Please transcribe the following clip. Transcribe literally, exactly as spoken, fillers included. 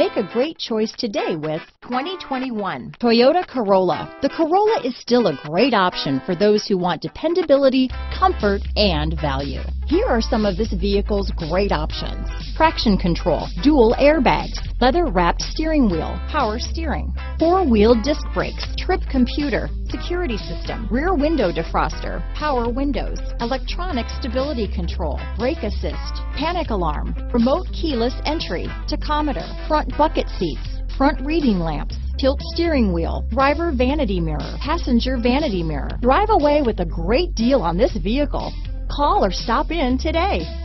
Make a great choice today with twenty twenty-one Toyota Corolla. The Corolla is still a great option for those who want dependability, comfort, and value. Here are some of this vehicle's great options: traction control, dual airbags, leather-wrapped steering wheel, power steering, four-wheel disc brakes, trip computer, security system, rear window defroster, power windows, electronic stability control, brake assist, panic alarm, remote keyless entry, tachometer, front bucket seats, front reading lamps, tilt steering wheel, driver vanity mirror, passenger vanity mirror. Drive away with a great deal on this vehicle. Call or stop in today.